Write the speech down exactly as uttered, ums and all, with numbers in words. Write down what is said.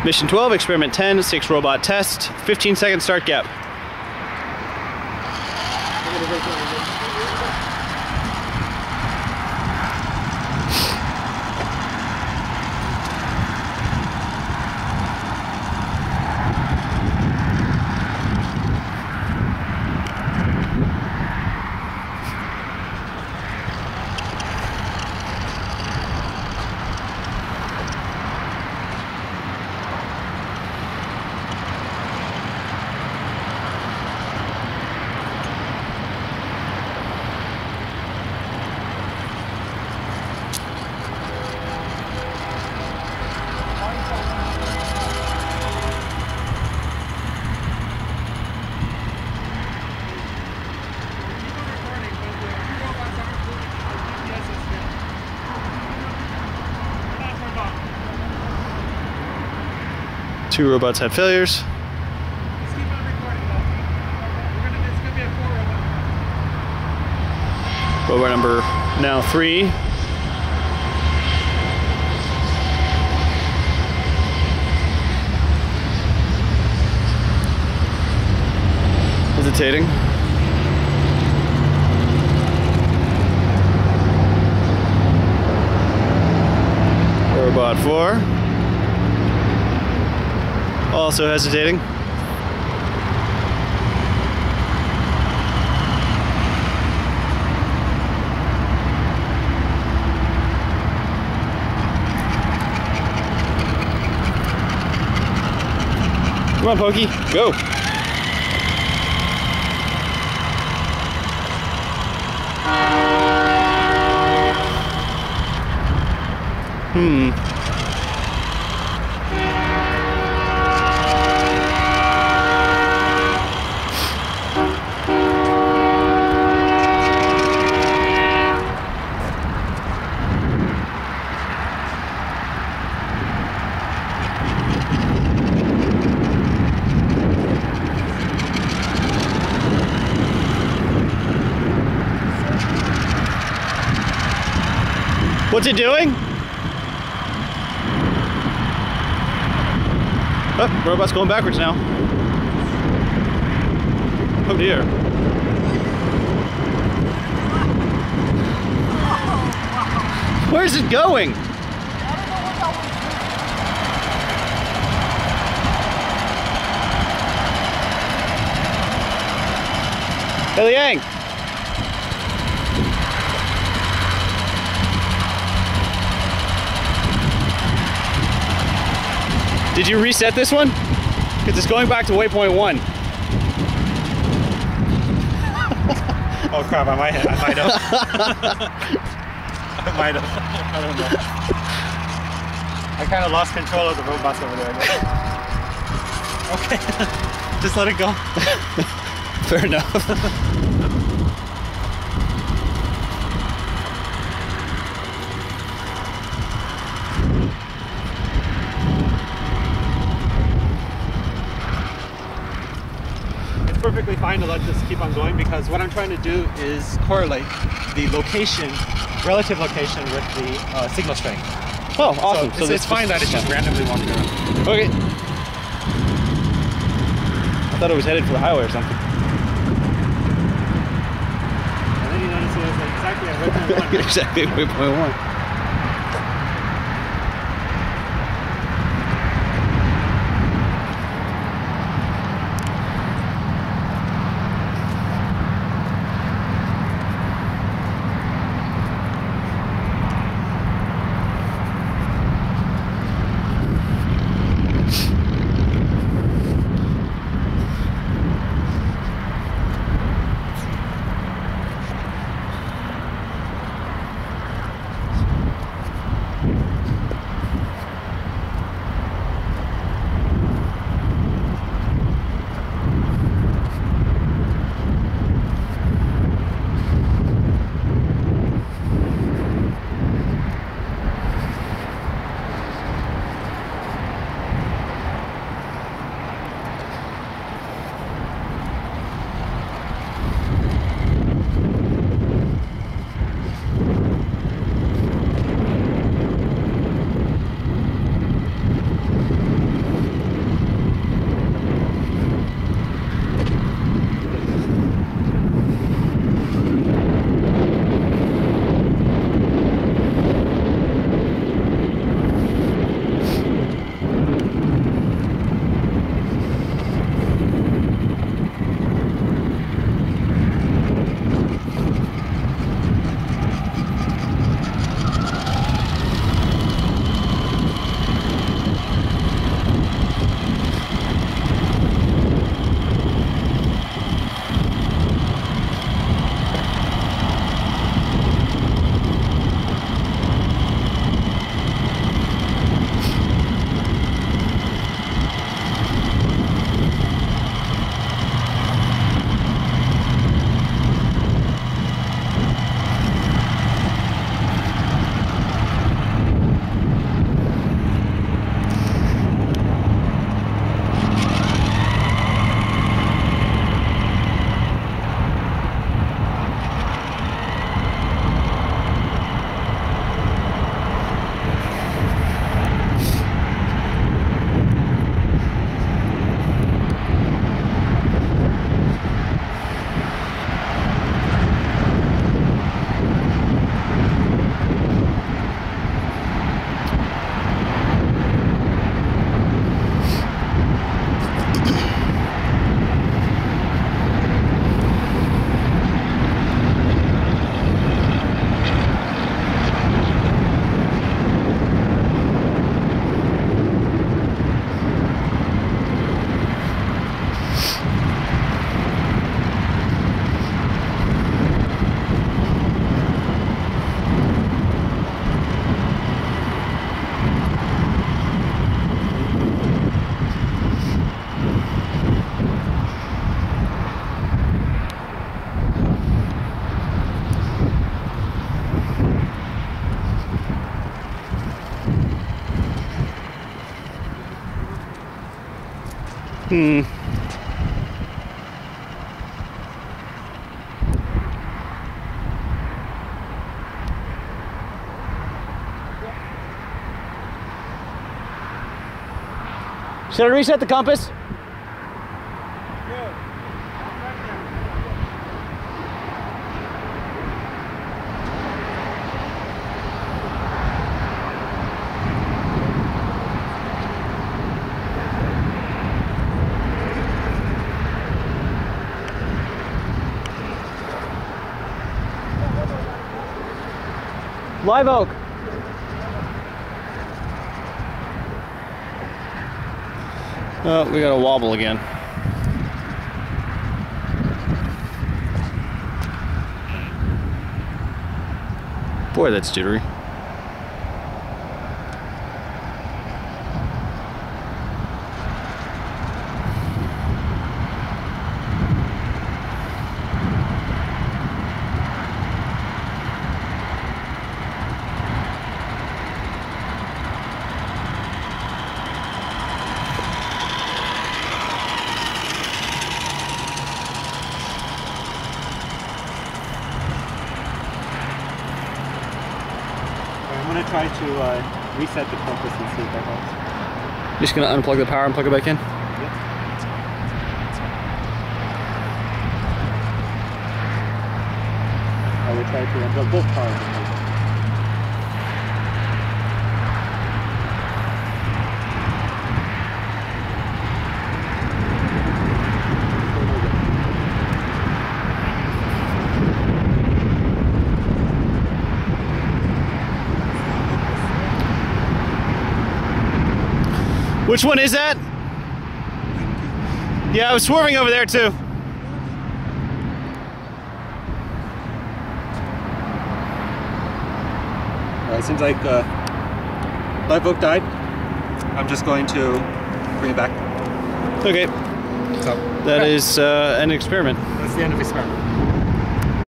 Mission twelve, experiment ten, six robot test, fifteen second start gap. Two robots had failures. Let's keep on recording though. We're gonna, it's gonna be a four robot. Robot number now three. Hesitating. Robot four. Also hesitating. Come on, Pokey, go. Hmm. What's it doing? Oh, robot's going backwards now. Oh dear. Where's it going? Hey, Liang. Did you reset this one? Because it's going back to waypoint one. Oh crap, I might have. I might have. I might have. I don't know. I kind of lost control of the robots over there. Okay. Just let it go. Fair enough. Perfectly fine to let this keep on going because what I'm trying to do is correlate the location, relative location with the uh, signal strength. Oh, awesome. So, so it's, it's fine that it's just randomly walking around. Okay. I thought it was headed for the highway or something. And then you notice it was like exactly at waypoint one. Exactly waypoint one. Hmm. Should I reset the compass? Live oak. Oh, we got a wobble again. Boy, that's jittery. I'm going to try to uh, reset the compass and see if that helps. Just gonna unplug the power and plug it back in. Yep. I will try to unplug both powers. and plug it. Which one is that? Yeah, I was swerving over there too. Uh, it seems like uh, Live Oak died. I'm just going to bring it back. Okay. So that yeah. is uh, an experiment. That's the end of the experiment.